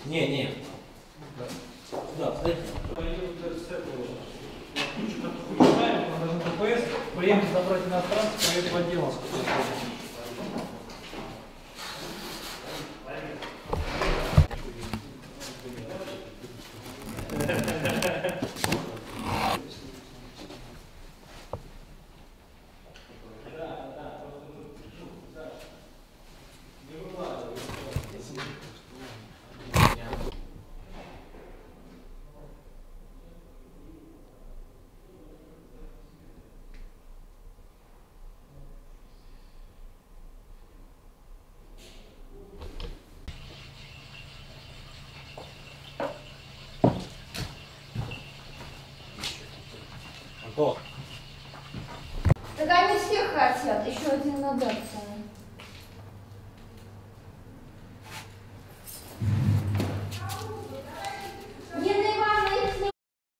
Не. Да, подойди. Даже ДПС, приемки забрать иностранцев, поедет в отдел. Антон. Так они все хотят, еще один надо.